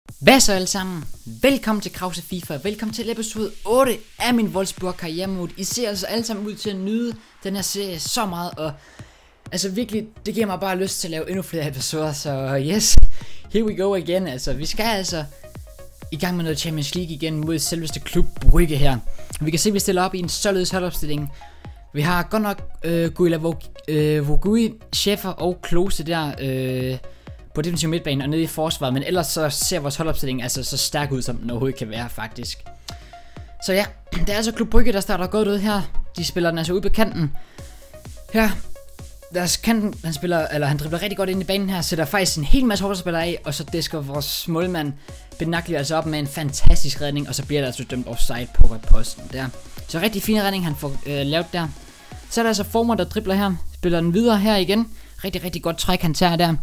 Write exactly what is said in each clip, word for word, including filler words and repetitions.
Hvad så alle sammen? Velkommen til Krause FIFA, velkommen til episode otte af min Wolfsburg karriere mode. I ser altså alle sammen ud til at nyde den her serie så meget, og altså virkelig, det giver mig bare lyst til at lave endnu flere episoder, så yes, here we go again. Altså, vi skal altså i gang med noget Champions League igen mod selveste Klub Brygge her. Vi kan se, at vi stiller op i en således holdopstilling. Vi har godt nok øh, Guila Vogui, øh, Schäfer og Klose der øh, på defensiv midtbane og nede i forsvaret, men ellers så ser vores holdopstilling altså så stærk ud, som den overhovedet kan være faktisk. Så ja, det er altså Klub Brygge, der starter godt ud her. De spiller den altså ud på kanten. Her, deres kanten, han spiller, eller han dribler rigtig godt ind i banen her, sætter faktisk en hel masse hårdspillere af, og så disker vores målmand Benakli altså op med en fantastisk redning, og så bliver der altså dømt offside på posten der. Så rigtig fin redning, han får øh, lavet der. Så er der altså Former, der dribler her, spiller den videre her igen. Rigtig, rigtig godt træk, han tager der.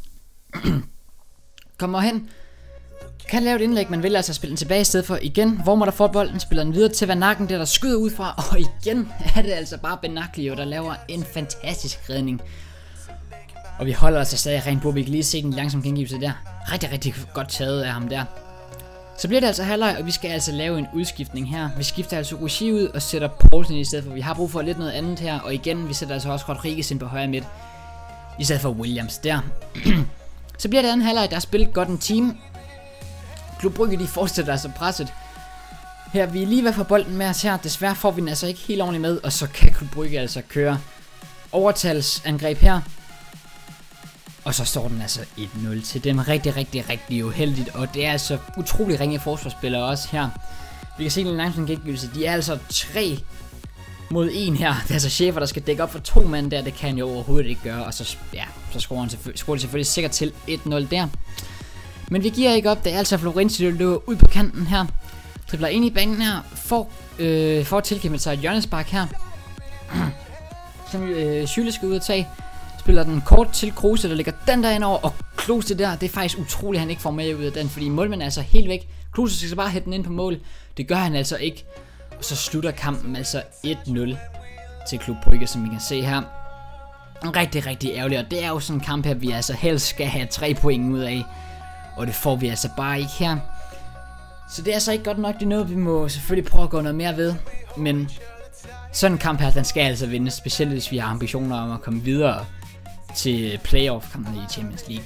Kommer hen. Kan lave et indlæg, men vil altså spille den tilbage i stedet for igen. Vormer, der får bolden, spiller den videre til Van Aken, der der skyder ud fra. Og igen er det altså bare Benakli, der laver en fantastisk redning. Og vi holder altså stadig rent på, vi kan lige se den langsomme gengivelse der. Rigtig, rigtig godt taget af ham der. Så bliver det altså halvleg, og vi skal altså lave en udskiftning her. Vi skifter altså Rushi ud og sætter Poulsen i stedet for. Vi har brug for lidt noget andet her. Og igen, vi sætter altså også Rodriguez ind på højre midt i stedet for Williams der. Så bliver det anden halvleg, der er spillet godt en team. Klub Brygge, de fortsætter altså presset. Her vi er lige ved for bolden med os her. Desværre får vi den altså ikke helt ordentligt med. Og så kan Klub Brygge altså køre overtalsangreb her. Og så står den altså et nul til dem. Rigtig, rigtig, rigtig uheldigt. Og det er altså utrolig ringe forsvarsspillere også her. Vi kan se en langsom gengivelse. De er altså tre mod en her. Det er altså Schäfer, der skal dække op for to mand der. Det kan han jo overhovedet ikke gøre. Og så, ja, så scorer han selvfø scorer de selvfølgelig sikkert til et nul der. Men vi giver ikke op. Det er altså Florenzi, der løber ud på kanten her. Dribler ind i banen her. Får, øh, får tilkæmpet sig et hjørnespark her. Som øh, Schüle skal ud og tage. Spiller den kort til Kruse, der ligger den der ind over, og Klose der, det er faktisk utroligt, at han ikke får med ud af den, fordi målmanden er altså helt væk. Klose skal bare hætte den ind på mål, det gør han altså ikke. Og så slutter kampen altså et nul til Klub Brygge, som I kan se her. Rigtig, rigtig ærgerligt, og det er jo sådan en kamp her, vi altså helst skal have tre point ud af. Og det får vi altså bare ikke her. Så det er altså ikke godt nok, det er noget, vi må selvfølgelig prøve at gå noget mere ved. Men sådan en kamp her, den skal altså vindes, specielt hvis vi har ambitioner om at komme videre til playoff-kampene i Champions League.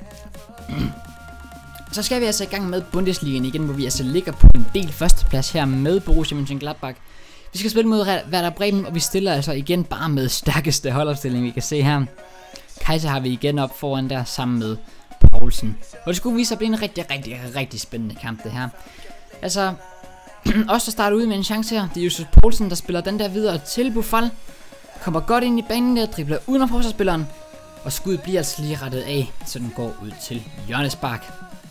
Så skal vi altså i gang med Bundesligaen igen, hvor vi altså ligger på en del førsteplads her med Borussia Mönchengladbach. Vi skal spille mod Werder Bremen, og vi stiller altså igen bare med stærkeste holdopstilling, vi kan se her. Kaiser har vi igen op foran der sammen med Poulsen. Og det skulle vise sig at blive en rigtig, rigtig, rigtig spændende kamp det her. Altså, også der starter ud med en chance her. Det er Justus Poulsen, der spiller den der videre til Buffal. Kommer godt ind i banen der, dribler uden om forsvarsspilleren. Og skuddet bliver altså lige rettet af, så den går ud til hjørnespark.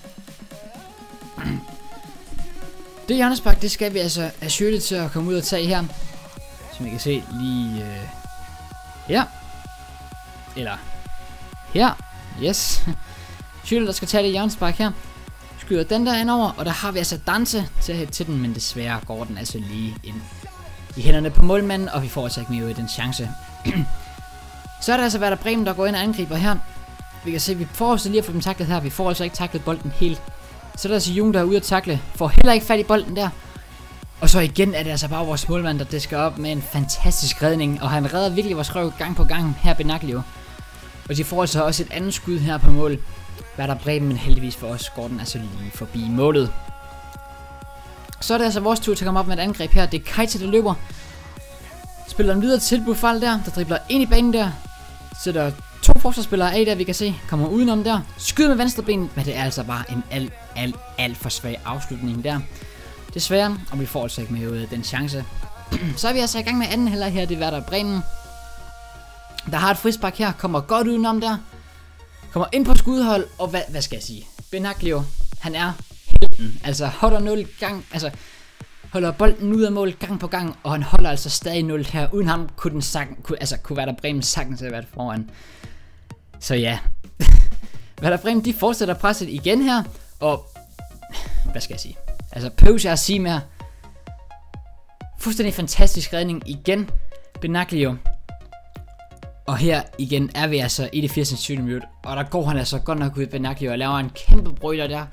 Det hjørnespark, det skal vi altså have Schüle til at komme ud og tage her. Som I kan se lige øh, her. Eller her. Yes. Schüle, der skal tage det hjørnespark her. Skyder den der ind over, og der har vi altså Danse til at hætte til den, men desværre går den altså lige ind i hænderne på målmanden, og vi får altså ikke mere ud af den chance. Så er der altså Werder Bremen, der går ind og angriber her. Vi kan se, at vi får også lige at få dem taklet her. Vi får altså ikke taklet bolden helt. Så er der altså Jung, der er ude at takle. Får heller ikke fat i bolden der. Og så igen er det altså bare vores målmand, der disker op med en fantastisk redning. Og han redder virkelig vores røv gang på gang her Benakli. Og de får altså også et andet skud her på mål. Werder Bremen, men heldigvis for os går den altså lige forbi målet. Så er det altså vores tur til at komme op med et angreb her. Det er Kaiser, der løber. Spiller den videre til Buffal der, der dribler ind i banen der. Sætter to forsvarsspillere af der, vi kan se. Kommer udenom der. Skyder med venstre ben, men det er altså bare en alt, alt, alt for svag afslutning der. Desværre, og vi får altså ikke med ud af den chance. Så er vi altså i gang med anden halvleg her. Det er Werder Bremen, der har et frispark her. Kommer godt udenom der. Kommer ind på skudhold, og hvad, hvad skal jeg sige? Benakli, han er helten. Altså holder nul gang, altså holder bolden ud af mål gang på gang, og han holder altså stadig nul her. Uden ham kunne den sagtens, kunne, altså kunne Werder Bremen sagtens have været foran. Så ja, Werder Bremen, de fortsætter presset igen her, og hvad skal jeg sige? Altså pøves jeg at sige mere. Fuldstændig fantastisk redning igen, Benakli. Og her igen er vi altså i det firsinde minut, og der går han altså godt nok ud i Benakli og laver en kæmpe brøler der.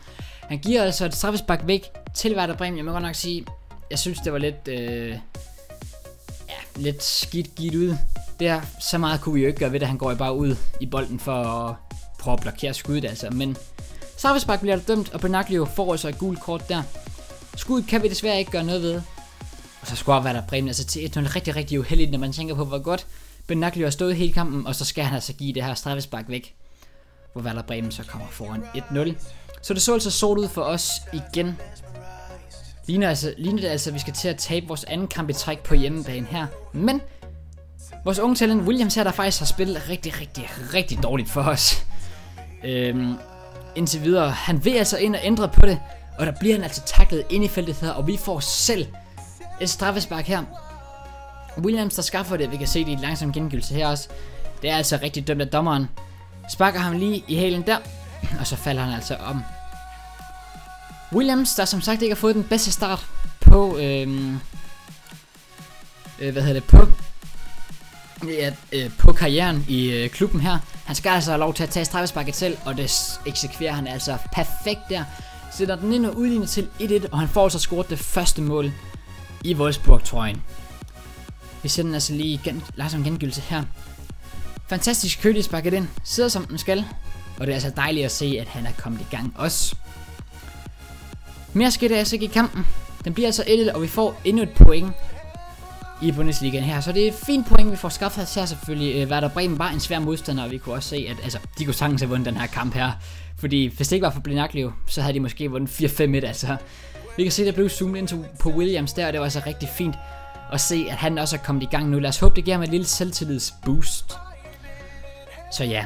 Han giver altså et straffespark væk til Werder Bremen. Jeg må godt nok sige, jeg synes det var lidt, øh, ja, lidt skidt givet ud. Det er så meget kunne vi jo ikke gøre ved det. Han går jo bare ud i bolden for at prøve at blokere skuddet altså. Men straffespark bliver der dømt, og Benaglio får altså et gult kort der. Skuddet kan vi desværre ikke gøre noget ved. Og så scorer Werder Bremen altså til et nul. Rigtig, rigtig uheldigt, når man tænker på, hvor godt Benaglio har stået hele kampen. Og så skal han altså give det her straffespark væk, hvor Werder Bremen så kommer foran et nul. Så det så altså sort ud for os igen. Ligner, altså, ligner det altså, at vi skal til at tabe vores anden kamp i træk på hjemmebane her. Men vores unge talent Williams her, der faktisk har spillet rigtig, rigtig, rigtig dårligt for os. Øhm, indtil videre. Han vil altså ind og ændre på det. Og der bliver han altså tacklet ind i feltet her. Og vi får selv et straffespark her. Williams, der skaffer det. Vi kan se det i langsom gengivelse her også. Det er altså rigtig dømt af dommeren. Sparker ham lige i hælen der. Og så falder han altså om. Williams, der som sagt ikke har fået den bedste start på, øhm, øh, hvad hedder det, på, ja, øh, på karrieren i øh, klubben her. Han skal altså have lov til at tage straffesparket selv, og det eksekverer han altså perfekt der. Sætter den ind og udligner til et et, og han får altså scoret det første mål i Wolfsburg-trøjen. Vi ser den altså lige gen langsom gengivelse her. Fantastisk køligt sparket ind, sidder som den skal, og det er altså dejligt at se, at han er kommet i gang også. Mere sker der altså ikke i kampen. Den bliver altså et et, og vi får endnu et point i Bundesligaen her. Så det er et fint point, vi får skaffet her selvfølgelig. Werder Bremen var en svær modstander, og vi kunne også se, at altså, de kunne sagtens have vundet den her kamp her. Fordi hvis det ikke var for Benaglio, så havde de måske vundet fire fem et. Altså. Vi kan se, at der blev zoomet ind på Williams der, og det var altså rigtig fint at se, at han også er kommet i gang nu. Lad os håbe, det giver ham et lille selvtillidsboost. Så ja.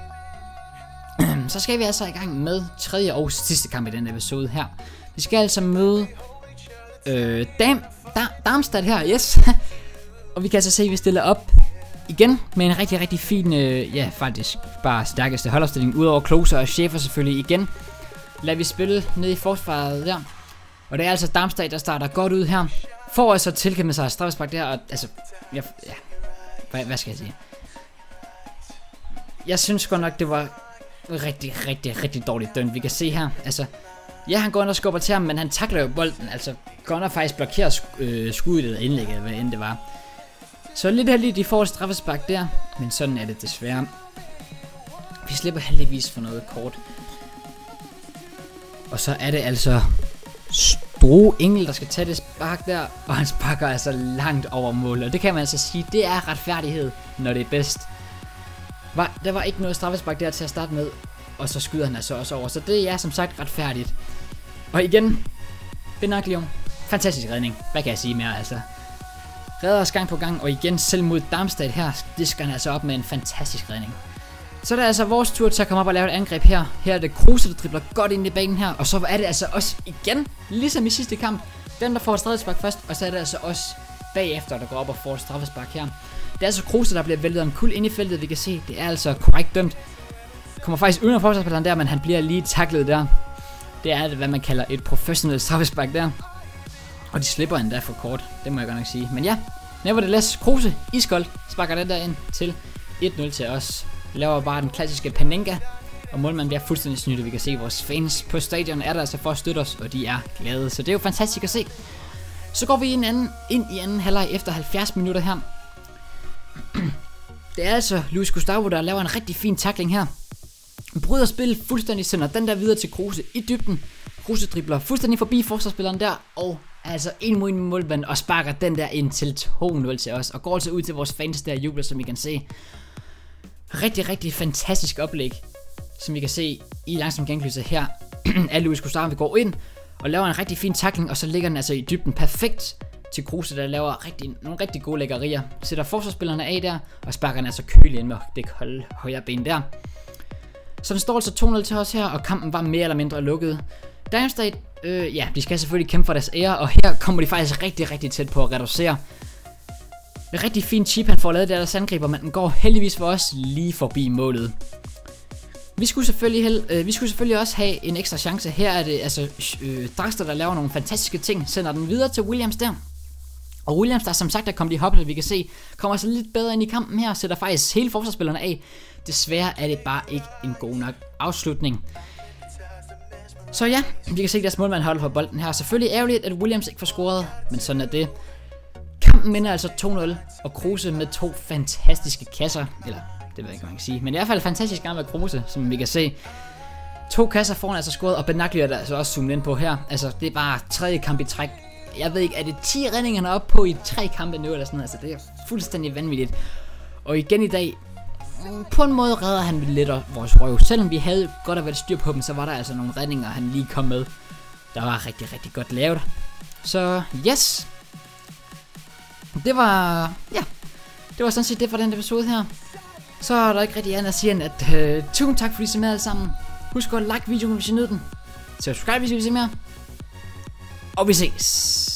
Så skal vi altså i gang med tredje og sidste kamp i den episode her. Vi skal altså møde øh, Dam, Dam, Darmstadt her, yes. Og vi kan altså se, at vi stiller op igen med en rigtig, rigtig fin, øh, ja faktisk bare stærkeste holdopstilling. Udover Klose og Schäfer selvfølgelig igen. Lad vi spille ned i forsvaret der. Og det er altså Darmstadt, der starter godt ud her. Får altså tilkæmpet sig straffespark der, og altså, ja, ja. Hvad, hvad skal jeg sige? Jeg synes godt nok, det var rigtig, rigtig, rigtig dårligt dømt. Vi kan se her, altså, ja, han går ind og skubber til ham, men han takler jo bolden, altså, går ind og faktisk blokerer sk øh, skuddet eller indlægget, hvad end det var. Så lidt heldigt, de får et straffespark der, men sådan er det desværre. Vi slipper heldigvis for noget kort. Og så er det altså Stroh Engel, der skal tage det spark der, og han sparker altså langt over mål, og det kan man altså sige, det er retfærdighed, når det er bedst. Var, der var ikke noget straffespark der til at starte med, og så skyder han altså også over, så det er som sagt retfærdigt. Og igen, Benaglio, fantastisk redning, hvad kan jeg sige mere altså. Redder os gang på gang, og igen selv mod Darmstadt her, det skal han altså op med en fantastisk redning. Så er det altså vores tur til at komme op og lave et angreb her. Her er det Kruse, der dribler godt ind i banen her, og så er det altså også igen, ligesom i sidste kamp, den der får et straffespark først, og så er det altså også bagefter, der går op og får et straffespark her. Det er altså Kruse, der bliver væltet en kul ind i feltet, vi kan se, det er altså korrekt dømt. Kommer faktisk uden af forsvarsspilleren der, men han bliver lige tacklet der. Det er hvad man kalder et professionelt straffespark der. Og de slipper endda for kort, det må jeg godt nok sige. Men ja, nevertheless, Kruse, iskold, sparker den der ind til et nul til os. Laver bare den klassiske Panenka, og målmanden bliver fuldstændig snyttet. Vi kan se, at vores fans på stadion er der altså for at støtte os, og de er glade. Så det er jo fantastisk at se. Så går vi ind, anden, ind i anden halvleg efter halvfjerds minutter her. Det er altså Luis Gustavo, der laver en rigtig fin tackling her. Bryder spillet fuldstændig, sender den der videre til Kruse i dybden. Kruse dribler fuldstændig forbi forsvarsspilleren der, og altså en mod en målmand, og sparker den der ind til to nul til os. Og går altså ud til vores fans der jubler, som I kan se. Rigtig, rigtig fantastisk oplæg, som vi kan se i langsom gengivelse her. Af Luis Gustavo, vi går ind og laver en rigtig fin tackling, og så ligger den altså i dybden perfekt til Kruse, der laver rigtig, nogle rigtig gode lækkerier. Sætter forsvarsspillerne af der, og sparker den altså køligt ind med det kolde højre ben der. Så den står altså to nul til os her, og kampen var mere eller mindre lukket. Darmstadt, øh, ja, de skal selvfølgelig kæmpe for deres ære, og her kommer de faktisk rigtig, rigtig tæt på at reducere. En rigtig fin chip, han får lavet der, der angriber, men den går heldigvis for os lige forbi målet. Vi skulle selvfølgelig, held, øh, vi skulle selvfølgelig også have en ekstra chance. Her er det altså øh, Draxler, der laver nogle fantastiske ting, sender den videre til Williams der. Og Williams, der som sagt er kommet i hoppet, vi kan se, kommer altså lidt bedre ind i kampen her, sætter faktisk hele forsvarsspillerne af. Desværre er det bare ikke en god nok afslutning. Så ja, vi kan se, at deres målmand holder på bolden her. Selvfølgelig ærgerligt, at Williams ikke får scoret, men sådan er det. Kampen minder altså to nul, og Kruse med to fantastiske kasser. Eller, det ved jeg ikke, hvad man kan sige. Men i hvert fald fantastisk gang med Kruse, som vi kan se. To kasser foran altså scoret, og Benaglio er der altså også zoomet ind på her. Altså, det er bare tredje kamp i træk. Jeg ved ikke, er det ti redninger, han er oppe på i tre kampe nu, eller sådan noget. Altså, det er fuldstændig vanvittigt. Og igen i dag, på en måde redder han lidt vores røv. Selvom vi havde godt og vel styr på dem, så var der altså nogle redninger, han lige kom med. Der var rigtig, rigtig godt lavet. Så, yes. Det var, ja, det var sådan set det for den episode her. Så er der ikke rigtig andet at sige end at øh, tusind tak fordi I så med alle sammen. Husk at like videoen, hvis I nød den. Subscribe, hvis I vil se mere. Og vi ses.